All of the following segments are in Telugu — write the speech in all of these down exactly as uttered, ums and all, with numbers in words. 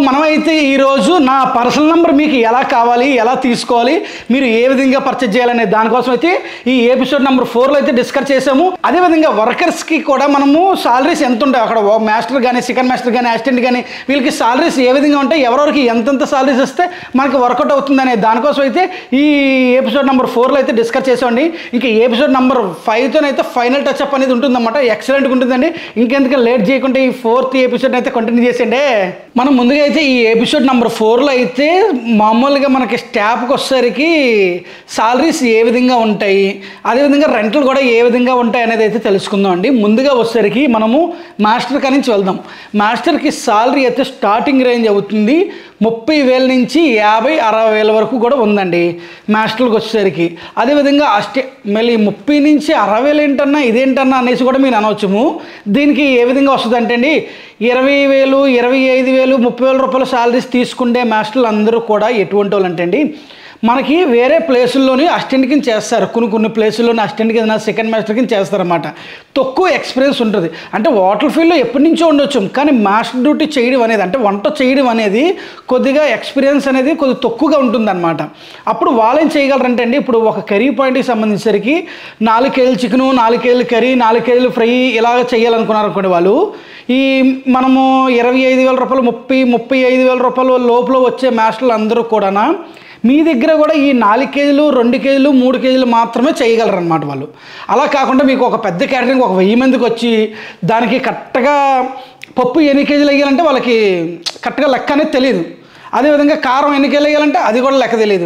మనమైతే ఈరోజు నా పర్సనల్ నెంబర్ మీకు ఎలా కావాలి, ఎలా తీసుకోవాలి, మీరు ఏ విధంగా పర్చేజ్ చేయాలనే దానికోసం అయితే ఈ ఎపిసోడ్ నెంబర్ ఫోర్లో అయితే డిస్కస్ చేసాము. అదేవిధంగా వర్కర్స్కి కూడా మనము సాలరీస్ ఎంత ఉంటాయి, అక్కడ మాస్టర్ కానీ సెకండ్ మాస్టర్ కానీ అసిస్టెంట్ కానీ వీళ్ళకి సాలరీస్ ఏ విధంగా ఉంటాయి, ఎవరెవరికి ఎంతెంత సాలరీస్ ఇస్తే మనకి వర్కౌట్ అవుతుందనే దానికోసం అయితే ఈ ఎపిసోడ్ నెంబర్ ఫోర్లో అయితే డిస్కస్ చేసామండి. ఇంకా ఎపిసోడ్ నెంబర్ ఫైవ్తోనైతే ఫైనల్ టచ్అప్ అనేది ఉంటుందన్నమాట. ఎక్సలెంట్గా ఉంటుందండి. ఇంకెందుకు లేట్ చేయకుండా ఈ ఫోర్త్ ఎపిసోడ్ అయితే కంటిన్యూ చేసేయండి. మనం ముందుగా అయితే ఈ ఎపిసోడ్ నెంబర్ ఫోర్లో అయితే మామూలుగా మనకి స్టాఫ్కి వచ్చేసరికి సాలరీస్ ఏ విధంగా ఉంటాయి, అదేవిధంగా రెంట్లు కూడా ఏ విధంగా ఉంటాయి అనేది అయితే తెలుసుకుందాం అండి. ముందుగా వచ్చేసరికి మనము మాస్టర్ కా నుంచి వెళ్దాం. మాస్టర్కి సాలరీ అయితే స్టార్టింగ్ రేంజ్ అవుతుంది ముప్పై వేల నుంచి యాభై అరవై వేల వరకు కూడా ఉందండి మాస్టర్కి వచ్చేసరికి. అదేవిధంగా అస్టే మళ్ళీ ముప్పై నుంచి అరవై వేలు ఏంటన్నా ఇదేంటన్నా అనేసి కూడా మీరు అనవచ్చుము. దీనికి ఏ విధంగా వస్తుంది అంటే అండి, ఇరవై వేలు ఇరవై ఐదు వేలు ముప్పై వేల రూపాయల సాలరీస్ తీసుకుంటే మాస్టర్లు అందరూ కూడా ఎటువంటి వాళ్ళు అంటే అండి, మనకి వేరే ప్లేసుల్లోని అసిస్టెంట్ కింద చేస్తారు. కొన్ని కొన్ని ప్లేసుల్లోని అసిస్టెంట్ కింద సెకండ్ మాస్టర్ కింద చేస్తారన్నమాట. తక్కువ ఎక్స్పీరియన్స్ ఉంటుంది. అంటే వాటర్ ఫీల్డ్లో ఎప్పటి నుంచో ఉండొచ్చు, కానీ మాస్టర్ డ్యూటీ చేయడం అనేది అంటే వంట చేయడం అనేది కొద్దిగా ఎక్స్పీరియన్స్ అనేది కొద్దిగా తక్కువగా ఉంటుందన్నమాట. అప్పుడు వాళ్ళు ఏం చేయగలరంటే అండి, ఇప్పుడు ఒక కర్రీ పాయింట్కి సంబంధించేసరికి నాలుగు కేజీలు చికెను, నాలుగు కేజీలు కర్రీ, నాలుగు కేజీలు ఫ్రై ఇలాగ చేయాలనుకున్నారు అనుకోండి. వాళ్ళు ఈ మనము ఇరవై ఐదు వేల రూపాయలు ముప్పై ముప్పై ఐదు వేల రూపాయలు లోపల వచ్చే మాస్టర్లు అందరూ కూడా మీ దగ్గర కూడా ఈ నాలుగు కేజీలు రెండు కేజీలు మూడు కేజీలు మాత్రమే చేయగలరు అనమాట వాళ్ళు. అలా కాకుండా మీకు ఒక పెద్ద క్యాటరింగ్ ఒక వెయ్యి మందికి వచ్చి దానికి కరెక్ట్గా పప్పు ఎన్ని కేజీలు వేయాలంటే వాళ్ళకి కరెక్ట్గా లెక్క అనేది తెలియదు. అదేవిధంగా కారం ఎన్ని కేజీలు వేయాలంటే అది కూడా లెక్క తెలియదు.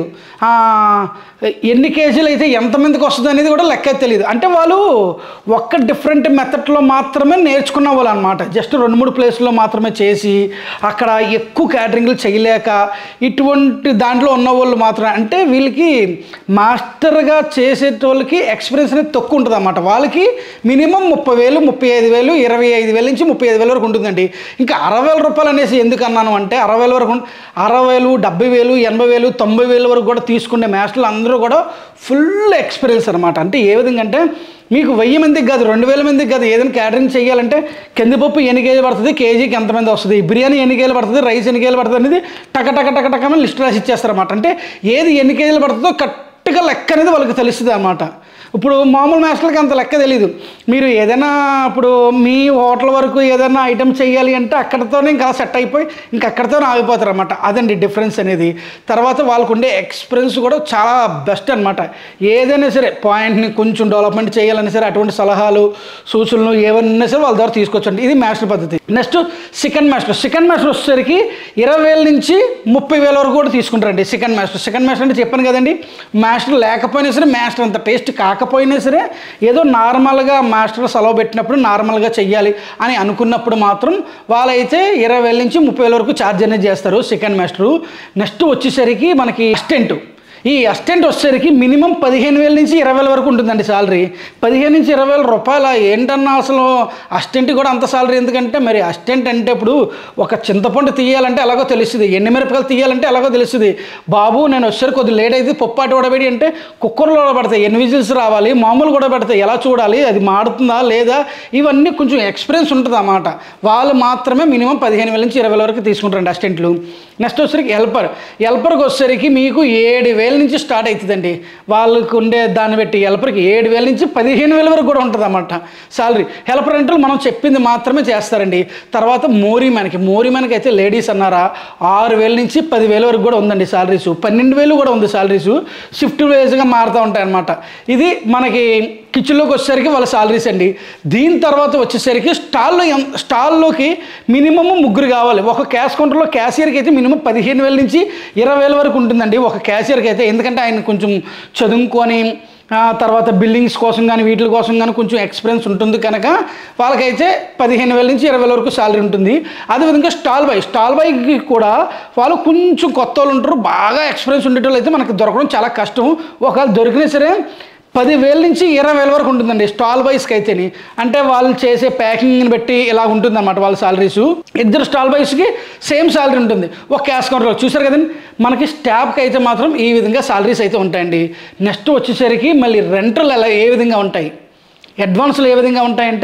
ఎన్ని కేజీలు అయితే ఎంతమందికి వస్తుంది అనేది కూడా లెక్క తెలియదు. అంటే వాళ్ళు ఒక్క డిఫరెంట్ మెథడ్లో మాత్రమే నేర్చుకున్న వాళ్ళు అనమాట. జస్ట్ రెండు మూడు ప్లేస్లో మాత్రమే చేసి అక్కడ ఎక్కువ క్యాటరింగ్లు చేయలేక ఇటువంటి దాంట్లో ఉన్న వాళ్ళు మాత్రమే, అంటే వీళ్ళకి మాస్టర్గా చేసేటోళ్ళకి ఎక్స్పీరియన్స్ అనేది తక్కువ ఉంటుంది అన్నమాట. వాళ్ళకి మినిమం ముప్పై వేలు ముప్పై ఐదు వేలు ఇరవై ఐదు వేల నుంచి ముప్పై ఐదు వేల వరకు ఉంటుందండి. ఇంకా అరవై వేల రూపాయలు అనేసి ఎందుకు అన్నాను అంటే, అరవై వేల వరకు అరవై వేలు డెబ్బై వేలు ఎనభై వేలు తొంభై వేల వరకు కూడా తీసుకునే మాస్టర్లు అందరూ కూడా ఫుల్ ఎక్స్పీరియన్స్ అనమాట. అంటే ఏ విధంగా అంటే మీకు వెయ్యి మందికి కాదు రెండు వేల మందికి కాదు ఏదైనా క్యాటరింగ్ చేయాలంటే కందిపప్పు ఎన్ని కేజీలు పడుతుంది, కేజీకి ఎంతమంది వస్తుంది, బిర్యానీ ఎన్ని కేజీలు పడుతుంది, రైస్ ఎన్ని కేజీలు పడుతుంది అనేది టక టక టక టక లిస్ట్ రాసి ఇచ్చేస్తారన్నమాట. అంటే ఏది ఎన్ని కేజీలు పడుతుందో కరెక్ట్గా లెక్క అనేది వాళ్ళకి తెలుస్తుంది అన్నమాట. ఇప్పుడు మామూలు మాస్టర్లకి అంత లెక్క తెలీదు. మీరు ఏదైనా ఇప్పుడు మీ హోటల్ వరకు ఏదైనా ఐటమ్ చేయాలి అంటే అక్కడితోనే ఇంకా సెట్ అయిపోయి ఇంకా అక్కడితోనే ఆగిపోతారు అన్నమాట. అదండి డిఫరెన్స్ అనేది. తర్వాత వాళ్ళకు ఉండే ఎక్స్పీరియన్స్ కూడా చాలా బెస్ట్ అనమాట. ఏదైనా సరే పాయింట్ని కొంచెం డెవలప్మెంట్ చేయాలన్నా సరే అటువంటి సలహాలు సూచనలు ఏవన్నా సరే వాళ్ళ ద్వారా తీసుకొచ్చండి. ఇది మాస్టర్ పద్ధతి. Next second master. Second master వచ్చేసరికి ఇరవై వేల నుంచి ముప్పై వేల వరకు కూడా తీసుకుంటారండి సెకండ్ మాస్టర్. సెకండ్ మాస్టర్ అంటే చెప్పాను కదండి, మాస్టర్ లేకపోయినా సరే మాస్టర్ అంత టేస్ట్ కాక పోయినా సరే ఏదో నార్మల్గా మాస్టర్ సెలవు పెట్టినప్పుడు నార్మల్గా చెయ్యాలి అని అనుకున్నప్పుడు మాత్రం వాళ్ళైతే ఇరవై వేల నుంచి ముప్పై వేల వరకు ఛార్జ్ అనేది చేస్తారు సెకండ్ మాస్టరు. నెక్స్ట్ వచ్చేసరికి మనకి అసిస్టెంట్. ఈ అసిస్టెంట్ వచ్చేసరికి మినిమం పదిహేను వేల నుంచి ఇరవై వేల వరకు ఉంటుందండి సాలరీ. పదిహేను నుంచి ఇరవై వేల రూపాయల ఏంటన్నా అసలు అసిస్టెంట్ కూడా అంత సాలరీ ఎందుకంటే, మరి అసిస్టెంట్ అంటే ఇప్పుడు ఒక చింతపండు తీయాలంటే ఎలాగో తెలుస్తుంది, ఎండుమిరపకాయలు తీయాలంటే ఎలాగో తెలుస్తుంది. బాబు నేను వచ్చేసరికి కొద్దిగా లేట్ అయితే పప్పు అటు ఉడబెడి అంటే కుక్కర్లో ఉడబెడతాయి, ఎన్ని విజిల్స్ రావాలి, మామూలు కూడా పెడతాయి, ఎలా చూడాలి, అది మాడుతుందా లేదా, ఇవన్నీ కొంచెం ఎక్స్పీరియన్స్ ఉంటుంది అన్నమాట. వాళ్ళు మాత్రమే మినిమం పదిహేను వేల నుంచి ఇరవై వేల వరకు తీసుకుంటారండి అసిస్టెంట్లు. నెక్స్ట్ వచ్చేసరికి హెల్పర్. హెల్పర్కి వచ్చేసరికి మీకు ఏడు వేల నుంచి స్టార్ట్ అవుతుందండి. వాళ్ళకు ఉండే దాన్ని బట్టి హెల్పర్కి ఏడు వేల నుంచి పదిహేను వేల వరకు కూడా ఉంటుంది అన్నమాట సాలరీ. హెల్పర్ అంటే మనం చెప్పింది మాత్రమే చేస్తారండి. తర్వాత మోరీ మ్యాన్కి. మోరీ మ్యాన్కి అయితే లేడీస్ అన్నారా ఆరు వేల నుంచి పదివేల వరకు కూడా ఉందండి సాలరీస్. పన్నెండు వేలు కూడా ఉంది సాలరీస్. షిఫ్ట్ వేస్గా మారుతూ ఉంటాయి అన్నమాట. ఇది మనకి కిచెన్లోకి వచ్చేసరికి వాళ్ళ సాలరీస్ అండి. దీని తర్వాత వచ్చేసరికి స్టాల్లో స్టాల్లోకి మినిమమ్ ముగ్గురు కావాలి. ఒక క్యాష్ కౌంటర్లో క్యాషియర్కి అయితే మినిమం పదిహేను వేల నుంచి ఇరవై వేల వరకు ఉంటుందండి ఒక క్యాషియర్కి అయితే. ఎందుకంటే ఆయన కొంచెం చదువుకొని తర్వాత బిల్డింగ్స్ కోసం కానీ వీటి కోసం కానీ కొంచెం ఎక్స్పీరియన్స్ ఉంటుంది కనుక వాళ్ళకైతే పదిహేను వేల నుంచి ఇరవై వేల వరకు సాలరీ ఉంటుంది. అదేవిధంగా స్టాల్ బాయ్. స్టాల్ బాయ్కి కూడా వాళ్ళు కొంచెం కొత్త వాళ్ళు ఉంటారు, బాగా ఎక్స్పీరియన్స్ ఉండేటోళ్ళు అయితే మనకు దొరకడం చాలా కష్టం. ఒకవేళ దొరికినా సరే పదివేల నుంచి ఇరవై వేల వరకు ఉంటుందండి స్టాల్ బాయ్స్కి అయితేని. అంటే వాళ్ళు చేసే ప్యాకింగ్ని బట్టి ఇలా ఉంటుంది అన్నమాట వాళ్ళ సాలరీస్. ఇద్దరు స్టాల్ బాయ్స్కి సేమ్ సాలరీ ఉంటుంది ఒక క్యాష్ కౌంటర్లో. చూసారు కదండి, మనకి స్టాఫ్కి అయితే మాత్రం ఈ విధంగా సాలరీస్ అయితే ఉంటాయండి. నెక్స్ట్ వచ్చేసరికి మళ్ళీ రెంటల్ ఎలా ఏ విధంగా ఉంటాయి, అడ్వాన్స్లు ఏ విధంగా ఉంటాయంటే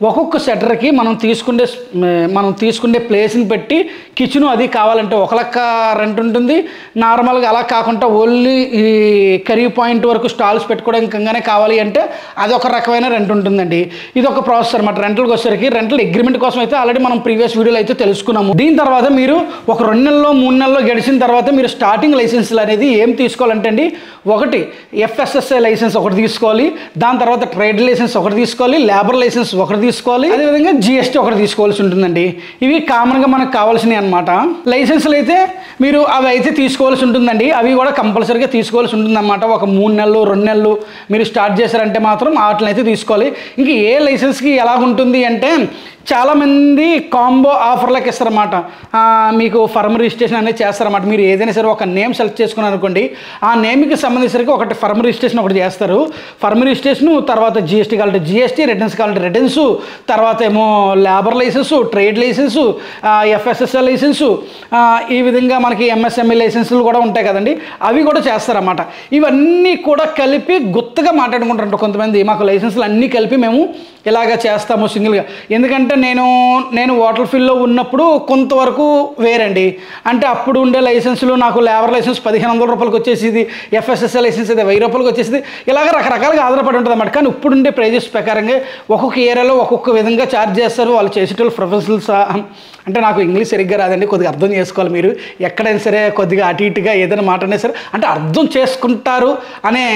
ఒక్కొక్క సెటర్కి మనం తీసుకునే మనం తీసుకునే ప్లేస్ని పెట్టి కిచెను అది కావాలంటే ఒక లెక్క రెంట్ ఉంటుంది. నార్మల్గా అలా కాకుండా ఓన్లీ ఈ కర్రీ పాయింట్ వరకు స్టాల్స్ పెట్టుకోవడానికంగానే కావాలి అంటే అదొక రకమైన రెంట్ ఉంటుందండి. ఇది ఒక ప్రాసెస్ అనమాట. రెంటల్కి వచ్చేసరికి రెంటల్ అగ్రిమెంట్ కోసం అయితే ఆల్రెడీ మనం ప్రీవియస్ వీడియోలో అయితే తెలుసుకున్నాము. దీని తర్వాత మీరు ఒక రెండు నెలల్లో మూడు నెలల్లో గడిచిన తర్వాత మీరు స్టార్టింగ్ లైసెన్స్లు అనేది ఏం తీసుకోవాలంటే అండి, ఒకటి ఎఫ్ఎస్ఎస్ఐ లైసెన్స్ ఒకటి తీసుకోవాలి, దాని తర్వాత ట్రేడ్ లైసెన్స్ ఒకటి తీసుకోవాలి, లేబర్ లైసెన్స్ ఒకటి తీసుకోవాలి, అదేవిధంగా జిఎస్టీ ఒకటి తీసుకోవాల్సి ఉంటుందండి. ఇవి కామన్గా మనకు కావాల్సినవి అనమాట. లైసెన్సులు అయితే మీరు అవి అయితే తీసుకోవాల్సి ఉంటుందండి. అవి కూడా కంపల్సరీగా తీసుకోవాల్సి ఉంటుంది అన్నమాట. ఒక మూడు నెలలు రెండు నెలలు మీరు స్టార్ట్ చేశారంటే మాత్రం వాటిని అయితే తీసుకోవాలి. ఇంక ఏ లైసెన్స్కి ఎలా ఉంటుంది అంటే చాలామంది కాంబో ఆఫర్లకు ఇస్తారన్నమాట. మీకు ఫర్మ్ రిజిస్ట్రేషన్ అనేది చేస్తారన్నమాట. మీరు ఏదైనా సరే ఒక నేమ్ సెలెక్ట్ చేసుకున్నారు అనుకోండి, ఆ నేమ్కి సంబంధించి ఒకటి ఫర్మ్ రిజిస్ట్రేషన్ ఒకటి చేస్తారు. ఫర్మ్ రిజిస్ట్రేషన్ తర్వాత జిఎస్టీ కావాలంటే జిఎస్టీ, రిటర్న్స్ కావాలంటే రిటర్న్స్, తర్వాత ఏమో labour licence, trade licence, FSSL licence, ఈ విధంగా మనకి ఎంఎస్ఎంఈ లైసెన్సులు కూడా ఉంటాయి కదండి, అవి కూడా చేస్తారన్నమాట. ఇవన్నీ కూడా కలిపి గుత్తగా మాట్లాడుకుంటారంట కొంతమంది. మాకు లైసెన్సులు అన్నీ కలిపి మేము ఇలాగ చేస్తాము సింగిల్గా. ఎందుకంటే నేను నేను వాటర్ ఫీల్డ్లో ఉన్నప్పుడు కొంతవరకు వేరండి. అంటే అప్పుడు ఉండే లైసెన్సులు నాకు లేబర్ లైసెన్స్ పదిహేను వందల రూపాయలకి వచ్చేసింది, ఎఫ్ఎస్ఎస్ఐ లైసెన్స్ అయితే వెయ్యి రూపాయలకి వచ్చేసింది. ఇలాగ రకరకాలుగా ఆధారపడి ఉంటుంది అన్నమాట. కానీ ఇప్పుడు ఉండే ప్రైజెస్ ప్రకారంగా ఒక్కొక్క ఏరియాలో ఒక్కొక్క విధంగా ఛార్జ్ చేస్తారు వాళ్ళు చేసేటోళ్ళు ప్రొఫెషనల్స్. అంటే నాకు ఇంగ్లీష్ సరిగ్గా రాదండి, కొద్దిగా అర్థం చేసుకోవాలి మీరు. ఎక్కడైనా సరే కొద్దిగా అటు ఇటుగా ఏదైనా మాట్లాడినా సరే అంటే అర్థం చేసుకుంటారు అనే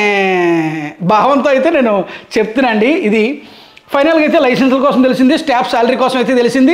భావంతో అయితే నేను చెప్తున్నానండి. ఇది ఫైనల్గా అయితే లైసెన్సుల కోసం తెలిసింది, స్టాఫ్ శాలరీ కోసం అయితే తెలిసింది,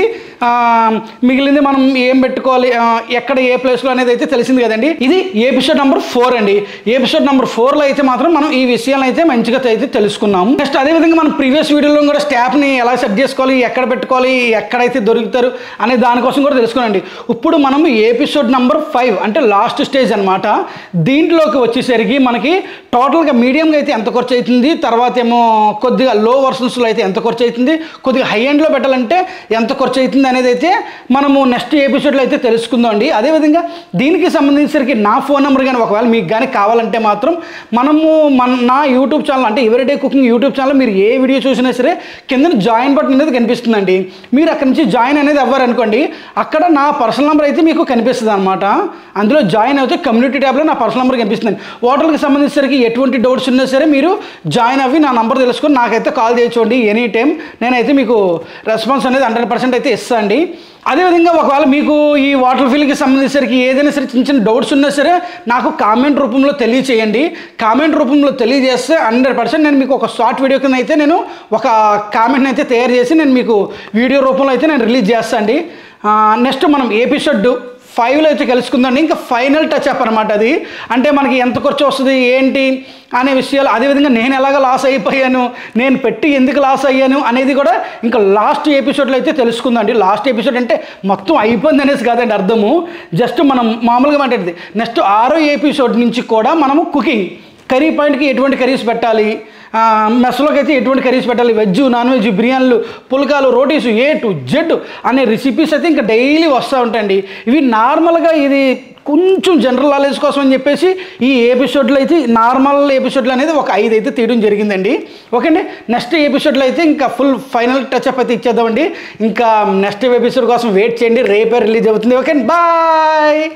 మిగిలింది మనం ఏం పెట్టుకోవాలి, ఎక్కడ ఏ ప్లేస్లో అనేది అయితే తెలిసింది కదండి. ఇది ఎపిసోడ్ నెంబర్ ఫోర్ అండి. ఎపిసోడ్ నెంబర్ ఫోర్లో అయితే మాత్రం మనం ఈ విషయాలను అయితే మంచిగా అయితే తెలుసుకున్నాము. నెక్స్ట్ అదేవిధంగా మనం ప్రీవియస్ వీడియోలో కూడా స్టాఫ్ని ఎలా సెట్ చేసుకోవాలి, ఎక్కడ పెట్టుకోవాలి, ఎక్కడైతే దొరుకుతారు అనే దానికోసం కూడా తెలుసుకున్నాండి. ఇప్పుడు మనం ఎపిసోడ్ నెంబర్ ఫైవ్ అంటే లాస్ట్ స్టేజ్ అనమాట. దీంట్లోకి వచ్చేసరికి మనకి టోటల్గా మీడియంగా అయితే ఎంత ఖర్చు అవుతుంది, తర్వాత ఏమో కొద్దిగా లో వర్షన్స్లో అయితే ఎంత ఖర్చు అవుతుంది, కొద్దిగా హై ఎండ్లో పెట్టాలంటే ఎంత ఖర్చు అవుతుంది అనేది అయితే మనము నెక్స్ట్ ఎపిసోడ్లో అయితే తెలుసుకుందాం అండి. అదేవిధంగా దీనికి సంబంధించేసరికి నా ఫోన్ నెంబర్ కానీ ఒకవేళ మీకు కానీ కావాలంటే మాత్రం మనము మన నా యూట్యూబ్ ఛానల్ అంటే ఎవరీడే కుకింగ్ యూట్యూబ్ ఛానల్ మీరు ఏ వీడియో చూసినా సరే కింద జాయిన్ బటన్ అనేది కనిపిస్తుందండి. మీరు అక్కడి నుంచి జాయిన్ అనేది అవ్వారనుకోండి, అక్కడ నా పర్సనల్ నెంబర్ అయితే మీకు కనిపిస్తుంది అనమాట. అందులో జాయిన్ అయితే కమ్యూనిటీ ట్యాబ్లో నా పర్సనల్ నెంబర్ కనిపిస్తుంది. వాటర్కి సంబంధించేసరికి ఎటువంటి డౌట్స్ ఉన్నా సరే మీరు జాయిన్ అవ్వి నా నెంబర్ తెలుసుకొని నాకైతే కాల్ చేయొచ్చుకోండి ఎనీ టైం. నేనైతే మీకు రెస్పాన్స్ అనేది హండ్రెడ్ పర్సెంట్ అయితే ఇస్తాను అండి. అదేవిధంగా ఒకవేళ మీకు ఈ వాటర్ ఫీల్డ్కి సంబంధించేసరికి ఏదైనా సరే చిన్న చిన్న డౌట్స్ ఉన్నా సరే నాకు కామెంట్ రూపంలో తెలియచేయండి. కామెంట్ రూపంలో తెలియజేస్తే హండ్రెడ్ పర్సెంట్ నేను మీకు ఒక షార్ట్ వీడియో కింద అయితే నేను ఒక కామెంట్ని అయితే తయారు చేసి నేను మీకు వీడియో రూపంలో అయితే నేను రిలీజ్ చేస్తాను అండి. నెక్స్ట్ మనం ఎపిసోడ్ ఫైవ్లో అయితే కలుసుకుందండి. ఇంకా ఫైనల్ టచ్ అప్ అనమాట అది. అంటే మనకి ఎంత ఖర్చు వస్తుంది ఏంటి అనే విషయాలు, అదేవిధంగా నేను ఎలాగ లాస్ అయిపోయాను, నేను పెట్టి ఎందుకు లాస్ అయ్యాను అనేది కూడా ఇంకా లాస్ట్ ఎపిసోడ్లో అయితే తెలుసుకుందండి. లాస్ట్ ఎపిసోడ్ అంటే మొత్తం అయిపోయింది అనేసి కాదండి అర్థము, జస్ట్ మనం మామూలుగా మాట్లాడేది. నెక్స్ట్ ఆరో ఎపిసోడ్ నుంచి కూడా మనము కుకింగ్ కర్రీ పాయింట్కి ఎటువంటి కర్రీస్ పెట్టాలి, మెస్లోకి అయితే ఎటువంటి కర్రీస్ పెట్టాలి, వెజ్ నాన్ వెజ్ బిర్యానీలు పుల్కాలు రోటీస్ ఏ టు జెడ్ అనే రెసిపీస్ అయితే ఇంకా డైలీ వస్తూ ఉంటాయండి. ఇవి నార్మల్గా ఇది కొంచెం జనరల్ నాలెడ్జ్ కోసం అని చెప్పేసి ఈ ఎపిసోడ్లో అయితే నార్మల్ ఎపిసోడ్లో అనేది ఒక ఐదు అయితే తీయడం జరిగిందండి. ఓకే అండి. నెక్స్ట్ ఎపిసోడ్లో అయితే ఇంకా ఫుల్ ఫైనల్ టచ్అప్ అయితే ఇచ్చేద్దామండి. ఇంకా నెక్స్ట్ ఎపిసోడ్ కోసం వెయిట్ చేయండి, రేపే రిలీజ్ అవుతుంది. ఓకే అండి, బాయ్.